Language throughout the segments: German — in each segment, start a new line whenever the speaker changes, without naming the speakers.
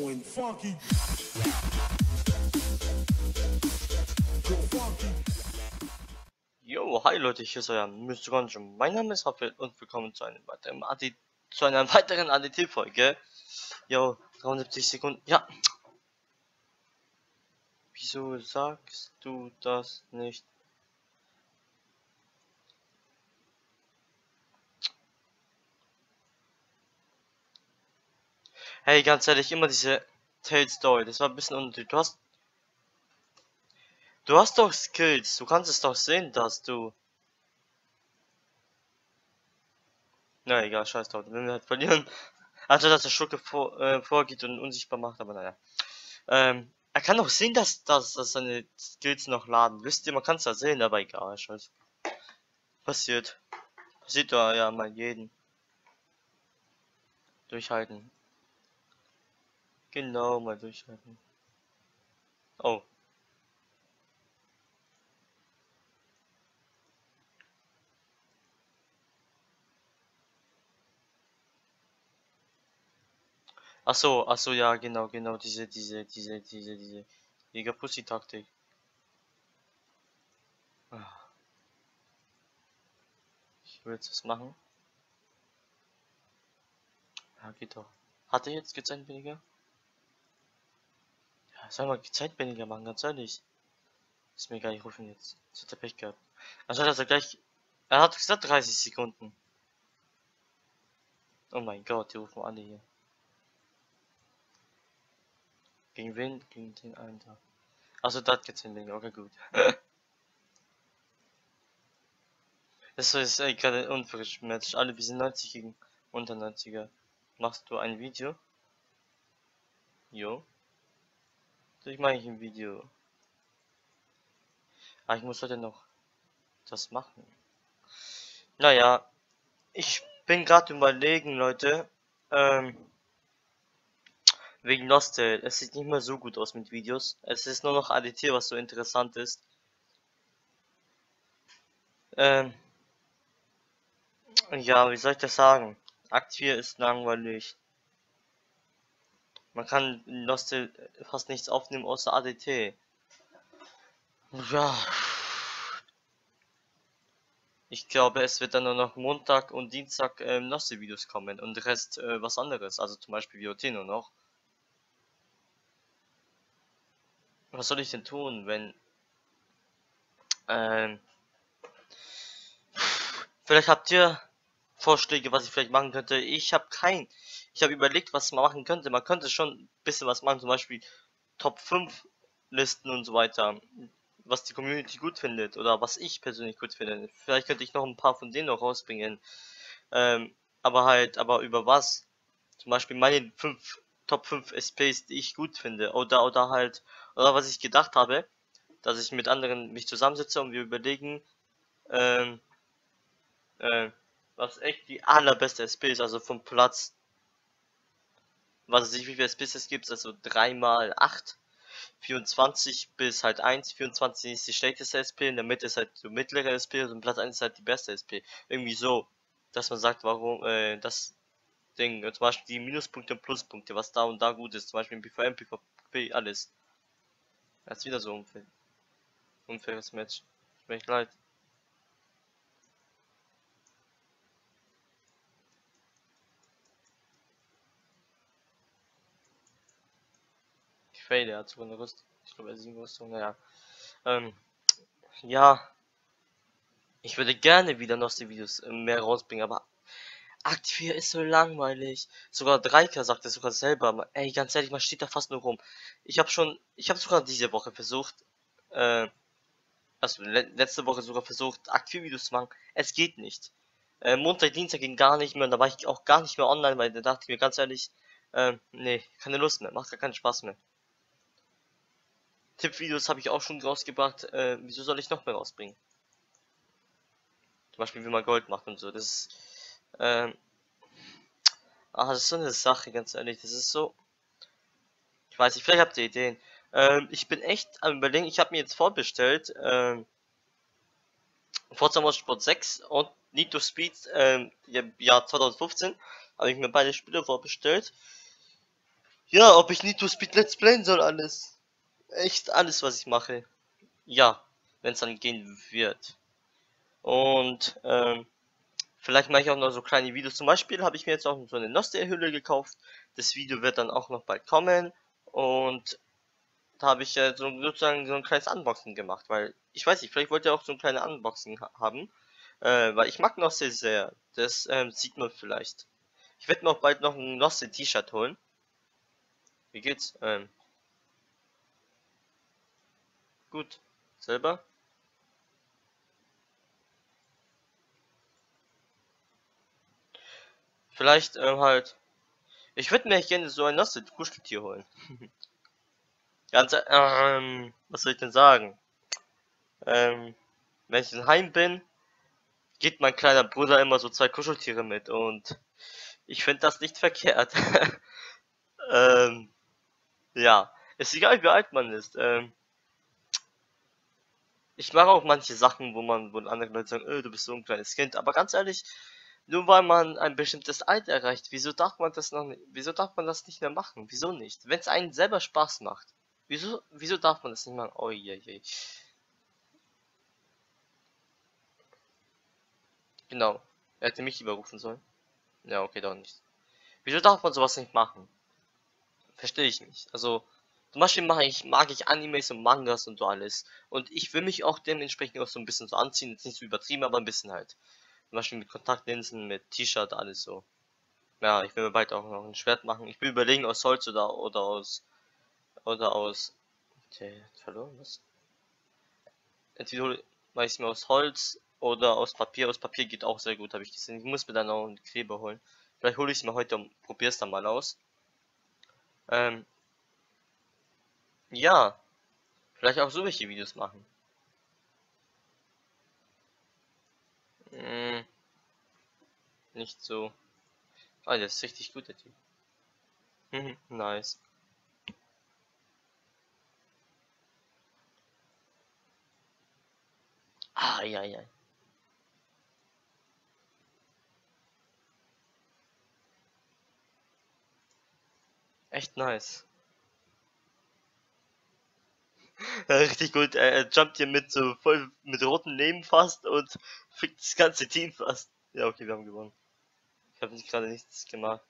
going funky. Go funky.
Jo, hi Leute, hier ist euer Mr. Gonjum. Mein Name ist Raphael und willkommen zu einer weiteren ADT-Folge. Jo, 73 Sekunden. Ja. Wieso sagst du das nicht? Hey, ganz ehrlich, immer diese Tale-Story. Das war ein bisschen unnötig. Du hast doch Skills. Du kannst es doch sehen, dass du... Na egal, scheiß drauf. Wenn wir halt verlieren. Also, dass der Schurke vorgeht und unsichtbar macht, aber naja. Er kann doch sehen, dass seine Skills noch laden. Wisst ihr, man kann es ja sehen, aber egal, scheiße. Passiert. Passiert doch ja mal jeden. Durchhalten. Genau, mal durchhalten. Oh. Ach so, ja, genau, diese Jäger-Pussy-Taktik. Ah, ich will jetzt was machen. Ja, geht doch. Hat er jetzt gezeigt weniger? Ja, sag mal, gezeigt weniger machen, ganz ehrlich. Ist mir gar nicht rufen jetzt. Jetzt hat er Pech gehabt. Anstatt dass er gleich. Er hat gesagt 30 Sekunden. Oh mein Gott, die rufen alle hier. Gegen wen? Gegen den einen da. Also das geht's weniger, okay gut. Das ist gerade unfaires Match. Alle wir sind 90 gegen unter 90er. Machst du ein Video? Jo. Ich mache ein Video. Ah, ich muss heute noch das machen. Naja, ich bin gerade überlegen, Leute. Wegen Nostale. Es sieht nicht mehr so gut aus mit Videos. Es ist nur noch ADT, was so interessant ist. Ja, wie soll ich das sagen? Akt 4 ist langweilig. Man kann in Nostale fast nichts aufnehmen außer ADT. Ja. Ich glaube, es wird dann nur noch Montag und Dienstag Nostale-Videos kommen und der Rest was anderes. Also zum Beispiel WOT nur noch. Was soll ich denn tun, wenn... Ähm, vielleicht habt ihr Vorschläge, was ich vielleicht machen könnte. Ich habe Ich habe überlegt, was man machen könnte. Man könnte schon ein bisschen was machen, zum Beispiel Top 5 Listen und so weiter. Was die Community gut findet oder was ich persönlich gut finde. Vielleicht könnte ich noch ein paar von denen noch rausbringen. Aber über was? Zum Beispiel meine Top 5 SPs, die ich gut finde. Oder was ich gedacht habe, dass ich mit anderen mich zusammensetze und wir überlegen, ähm, äh, was echt die allerbeste SP ist, also vom Platz, was weiß ich, wie viele SPs es gibt, also 3 mal 8, 24 bis halt 1, 24 ist die schlechteste SP, in der Mitte ist halt so mittlere SP und Platz 1 ist halt die beste SP. Irgendwie so, dass man sagt, warum, das Ding, zum Beispiel die Minuspunkte und Pluspunkte, was da und da gut ist, zum Beispiel im PvM, PvP, alles. Das ist wieder so unfaires Match. Tut mir echt leid. Ich fail, er hat sogar eine Rüstung. Ich glaube, er ist eine Rüstung, naja. Ja, ich würde gerne wieder noch die Videos mehr rausbringen, aber Akt 4 ist so langweilig. Sogar Dreiker sagt es sogar selber. Ey, ganz ehrlich, man steht da fast nur rum. Ich habe sogar diese Woche versucht, also letzte Woche sogar versucht, Akt 4 Videos zu machen. Es geht nicht. Montag, Dienstag ging gar nicht mehr und da war ich auch gar nicht mehr online, weil da dachte ich mir ganz ehrlich, nee, keine Lust mehr, macht gar keinen Spaß mehr. Tippvideos habe ich auch schon rausgebracht, wieso soll ich noch mehr rausbringen? Zum Beispiel, wie man Gold macht und so, das ist, das ist so eine Sache, ganz ehrlich, das ist so, ich weiß nicht, vielleicht habt ihr Ideen. Ich bin echt am überlegen, ich habe mir jetzt vorbestellt, Forza Motorsport 6 und Need to Speed, Jahr 2015, habe ich mir beide Spiele vorbestellt. Ja, ob ich Need to Speed Let's Playen soll, alles. Echt alles, was ich mache. Ja, wenn es dann gehen wird. Und vielleicht mache ich auch noch so kleine Videos. Zum Beispiel habe ich mir jetzt auch so eine Nostia-Hülle gekauft. Das Video wird dann auch noch bald kommen. Und da habe ich ja so sozusagen so ein kleines Unboxing gemacht, weil ich weiß nicht, vielleicht wollt ihr auch so ein kleines Unboxing haben. Weil ich mag Nostia sehr. Das sieht man vielleicht. Ich werde mir auch bald noch ein Nostia-T-Shirt holen. Wie geht's? Gut. Selber? Vielleicht halt. Ich würde mir gerne so ein Nostia-Kuscheltier holen. Ganz, was soll ich denn sagen? Ähm, wenn ich in Heim bin, geht mein kleiner Bruder immer so 2 Kuscheltiere mit und ich finde das nicht verkehrt. ähm, ja, ist egal wie alt man ist. Ich mache auch manche Sachen, wo andere Leute sagen, du bist so ein kleines Kind, aber ganz ehrlich, nur weil man ein bestimmtes Alter erreicht, wieso darf man das nicht mehr machen? Wieso nicht? Wenn es einen selber Spaß macht, wieso darf man das nicht machen? Oh je, je. Genau. Er hätte mich überrufen sollen. Ja, okay, doch nicht. Wieso darf man sowas nicht machen? Verstehe ich nicht. Also, zum Beispiel mag ich Animes und Mangas und so alles. Und ich will mich auch dementsprechend auch so ein bisschen so anziehen. Jetzt nicht so übertrieben, aber ein bisschen halt. Zum Beispiel mit Kontaktlinsen, mit T-Shirt, alles so. Ja, ich will mir bald auch noch ein Schwert machen. Ich will überlegen, aus Holz oder aus, okay, verloren, was? Entweder mache ich es mir aus Holz oder aus Papier. Aus Papier geht auch sehr gut, habe ich gesehen. Ich muss mir dann auch einen Kleber holen. Vielleicht hole ich es mir heute und probiere es dann mal aus. Ähm, ja, vielleicht auch so welche Videos machen. Hm, nicht so. Ah, der ist richtig gut, der Typ. Mhm, nice. Ah, ja, ja. Echt nice. Ja, richtig gut. Er jumpt hier mit so voll mit roten Leben fast und fickt das ganze Team fast. Ja, okay, wir haben gewonnen. Ich habe nicht gerade nichts gemacht.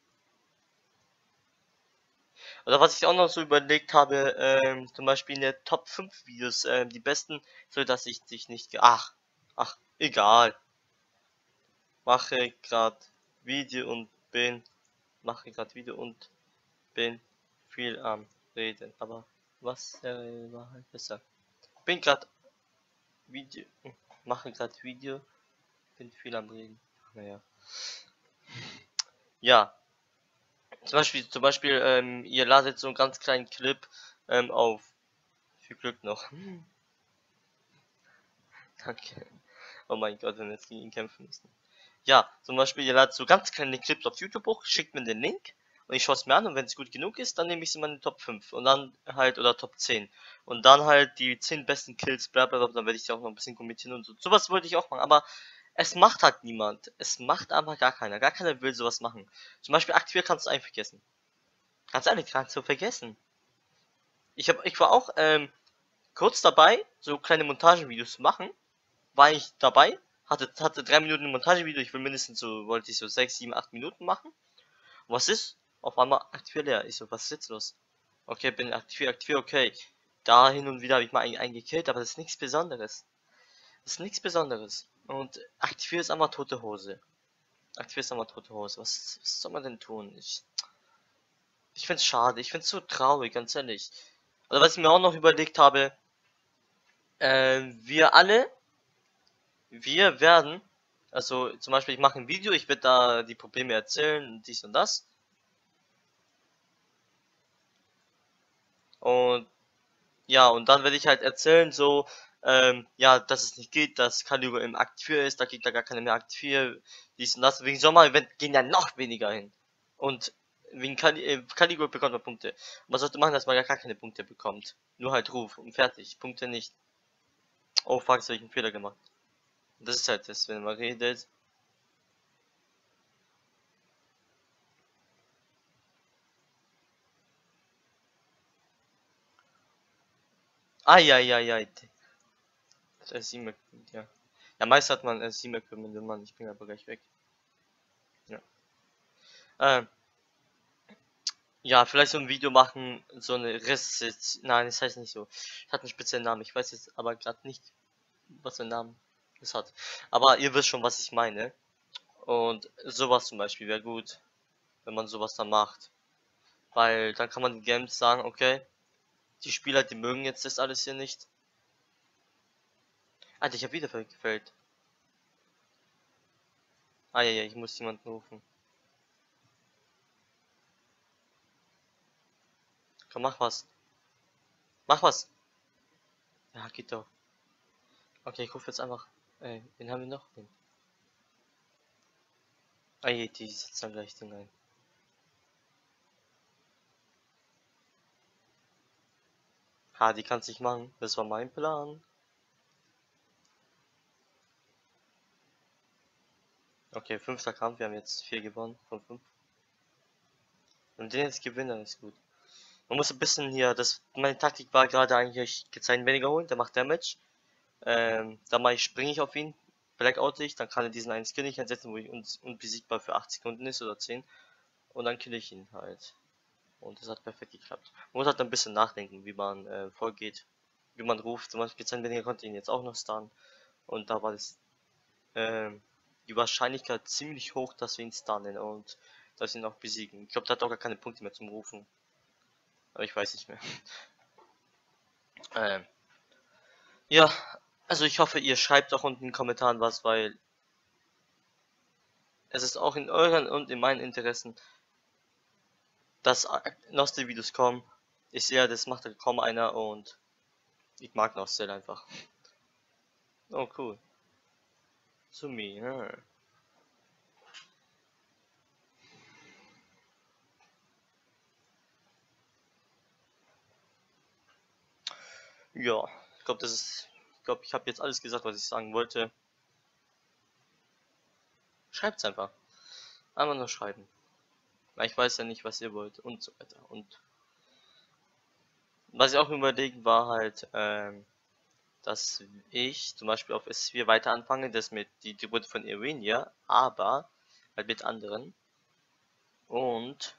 Oder was ich auch noch so überlegt habe, zum Beispiel in der Top 5 Videos, die besten, so dass ich dich nicht, egal. Mache grad Video und bin, mache grad Video und bin viel am Reden. Aber was war halt besser? Bin grad Video, mache grad Video, bin viel am Reden. Naja. Ja, zum Beispiel, ihr ladet so einen ganz kleinen Clip auf. Viel Glück noch. Danke. Oh mein Gott, wenn wir jetzt gegen ihn kämpfen müssen. Ja, zum Beispiel, ihr ladet so ganz kleine Clips auf YouTube hoch, schickt mir den Link und ich schaue es mir an und wenn es gut genug ist, dann nehme ich sie mal in die Top 5 und dann halt, oder Top 10. Und dann halt die 10 besten Kills, bla bla bla, dann werde ich die auch noch ein bisschen kommentieren und so. Sowas wollte ich auch machen, aber es macht halt niemand. Es macht einfach gar keiner. Gar keiner will sowas machen. Zum Beispiel aktivieren kannst du einfach vergessen. Ganz ehrlich, kannst du vergessen. Ich war auch kurz dabei, so kleine Montagevideos zu machen. War ich dabei, hatte 3 Minuten Montagevideo, ich will mindestens so, wollte ich so 6, 7, 8 Minuten machen. Und was ist? Auf einmal aktiviert leer. Ich so, was ist jetzt los? Okay, bin aktiviert, okay. Da hin und wieder habe ich mal einen gekillt, aber das ist nichts Besonderes. Das ist nichts Besonderes. Und aktiviert ist einmal tote Hose. Aktiviert ist einmal tote Hose. Was soll man denn tun? Ich find's schade, ich find's so traurig, ganz ehrlich. Also was ich mir auch noch überlegt habe, wir alle, wir werden, also zum Beispiel ich mache ein Video, ich werde da die Probleme erzählen, dies und das. Und ja, und dann werde ich halt erzählen, so, ja, dass es nicht geht, dass Calibre im Akt 4 ist, da geht da gar keine mehr Akt 4, dies und das. Wegen Sommer-Event gehen ja noch weniger hin. Und wegen Calibre bekommt man Punkte. Man sollte machen, dass man ja gar keine Punkte bekommt. Nur halt Ruf und fertig. Punkte nicht. Oh fuck, jetzt habe ich einen Fehler gemacht. Das ist halt das, wenn man redet. Eieiei. Das S7, ja. Ja, meist hat man S7-Equipment, wenn man, ich bin aber gleich weg. Ja. Ähm, ja, vielleicht so ein Video machen, so eine Rest. Nein, das heißt nicht so. Hat einen speziellen Namen. Ich weiß jetzt aber gerade nicht, was für einen Namen es hat. Aber ihr wisst schon, was ich meine. Und sowas zum Beispiel wäre gut, wenn man sowas dann macht. Weil dann kann man den Games sagen, okay, die Spieler, die mögen jetzt das alles hier nicht. Alter, ich habe wieder gefällt. Ah ja, ja, ich muss jemanden rufen. Komm, mach was. Mach was. Ja, geht doch. Okay, ich rufe jetzt einfach. Wen haben wir noch? Den. Ah je, die setzt dann gleich den ein. Ha, die kann's nicht machen. Das war mein Plan. Okay, 5. Kampf. Wir haben jetzt 4 gewonnen von 5. Und den jetzt gewinnen, ist gut. Man muss ein bisschen hier, meine Taktik war gerade eigentlich gezeigt weniger holen, der macht Damage. Dann springe ich auf ihn, blackout ich, dann kann er diesen einen Skill nicht einsetzen, wo ich unbesiegbar für 8 Sekunden ist oder 10. Und dann kill ich ihn halt. Und das hat perfekt geklappt. Man muss halt ein bisschen nachdenken, wie man vorgeht, wie man ruft. Zum Beispiel gezeigt weniger konnte ihn jetzt auch noch stunnen. Und da war das die Wahrscheinlichkeit ziemlich hoch, dass wir ihn stunnen und dass wir ihn auch besiegen. Ich glaube, der hat auch gar keine Punkte mehr zum Rufen. Aber ich weiß nicht mehr. Ähm, ja, also ich hoffe, ihr schreibt auch unten in den Kommentaren was, weil es ist auch in euren und in meinen Interessen, dass Nostal-Videos kommen. Ich sehe, das macht halt kaum einer und ich mag Nostal einfach. Oh, cool. Zu mir. Ja, ich glaube, ich habe jetzt alles gesagt, was ich sagen wollte. Schreibt's einfach. Einfach nur schreiben. Weil ich weiß ja nicht, was ihr wollt und so weiter. Und was ich auch überlegen war halt, dass ich zum Beispiel auf S4 weiter anfange, das mit die Geburt von Irenia, aber halt mit anderen. Und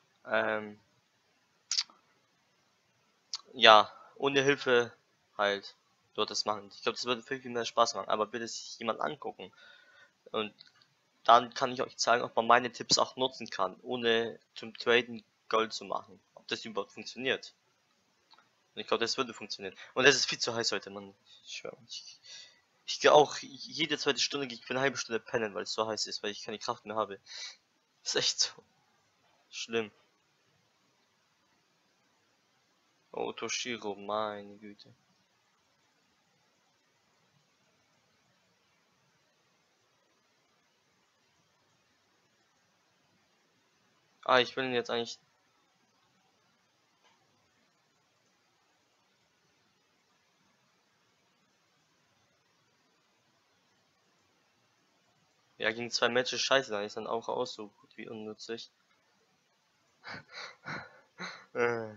ja, ohne Hilfe halt dort das machen. Ich glaube, das würde viel mehr Spaß machen, aber will es sich jemand angucken. Und dann kann ich euch zeigen, ob man meine Tipps auch nutzen kann, ohne zum Traden Gold zu machen. Ob das überhaupt funktioniert. Und ich glaube, das würde funktionieren. Und es ist viel zu heiß heute, Mann. Ich schwöre. Ich gehe auch jede zweite Stunde gehe ich für eine halbe Stunde pennen, weil es so heiß ist, weil ich keine Kraft mehr habe. Ist echt so schlimm. Oh, Toshiro, meine Güte. Ah, ich will ihn jetzt eigentlich. Ja, gegen 2 Matches scheiße, dann ist dann auch so gut wie unnützlich. äh.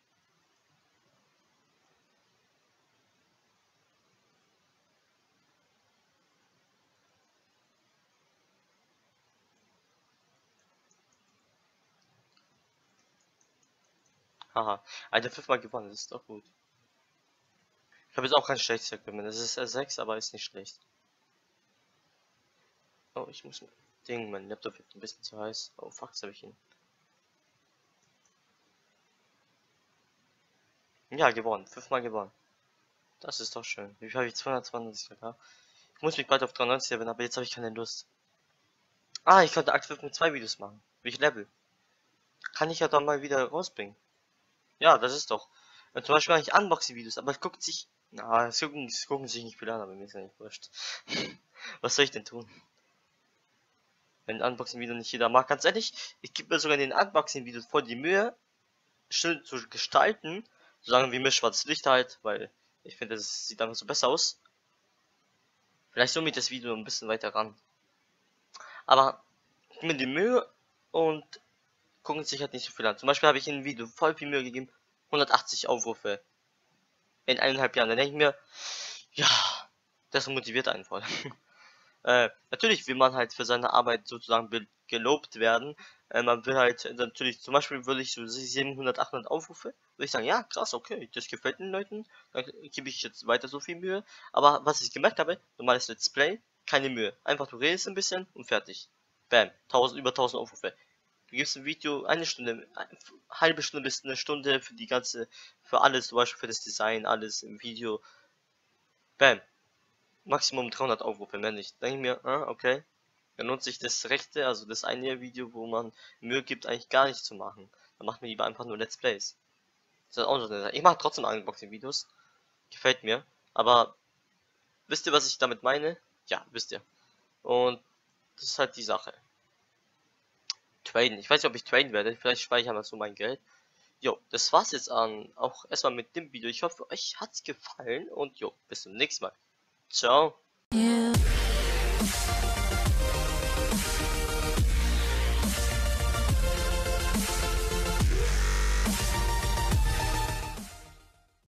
Haha. Alter, 5-mal gewonnen, das ist doch gut. Ich habe jetzt auch kein schlechtes Equipment. Das ist R6, aber ist nicht schlecht. Oh, ich muss. Ding, mein Laptop wird ein bisschen zu heiß. Oh, fuck, jetzt habe ich ihn. Ja, gewonnen. 5-mal gewonnen. Das ist doch schön. Wie viel habe ich? 220, ja. Ich muss mich bald auf 93 erwähnen, aber jetzt habe ich keine Lust. Ah, ich könnte Akt 5 mit 2 Videos machen. Wie ich Level. Kann ich ja dann mal wieder rausbringen. Ja, das ist doch. Zum Beispiel mache ich Unboxing-Videos, aber es guckt sich. Na, es gucken sich nicht viele an, aber mir ist ja nicht wurscht. Was soll ich denn tun? Wenn ein Unboxing-Video nicht jeder mag. Ganz ehrlich, ich gebe mir sogar in den Unboxing-Videos voll die Mühe, schön zu gestalten. So lange wie mir schwarzes Licht halt, weil ich finde, das sieht einfach so besser aus. Vielleicht so mit das Video ein bisschen weiter ran. Aber ich gebe mir die Mühe und gucken sich halt nicht so viel an. Zum Beispiel habe ich in einem Video voll viel Mühe gegeben. 180 Aufrufe. in 1,5 Jahren. Dann denke ich mir, ja, das motiviert einen voll. Natürlich will man halt für seine Arbeit sozusagen gelobt werden. Man will halt natürlich, zum Beispiel will ich so 700, 800 Aufrufe, würde ich sagen, ja, krass, okay, das gefällt den Leuten, dann gebe ich jetzt weiter so viel Mühe. Aber was ich gemerkt habe, normales Let's Play, keine Mühe. Einfach du redest ein bisschen und fertig. Bam, über 1000 Aufrufe. Du gibst ein Video eine Stunde, halbe Stunde bis eine Stunde für die ganze, für alles, zum Beispiel für das Design, alles im Video. Bam, Maximum 300 Aufrufe, mehr nicht. Denke ich mir, okay. Dann nutzt sich das rechte, also das eine Video, wo man Mühe gibt, eigentlich gar nicht zu machen. Dann macht man lieber einfach nur Let's Plays. Das ist auch so eine Sache. Ich mache trotzdem Unboxing-Videos. Gefällt mir. Aber wisst ihr, was ich damit meine? Ja, wisst ihr. Und das ist halt die Sache. Traden. Ich weiß nicht, ob ich traden werde. Vielleicht speichere ich mal so mein Geld. Jo, das war's jetzt auch erstmal mit dem Video. Ich hoffe, euch hat's gefallen und jo, bis zum nächsten Mal. Ciao.
You